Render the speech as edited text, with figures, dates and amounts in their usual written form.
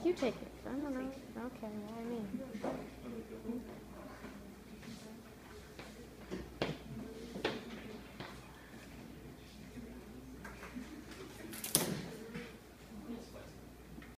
you take it? I don't know. Okay, why me?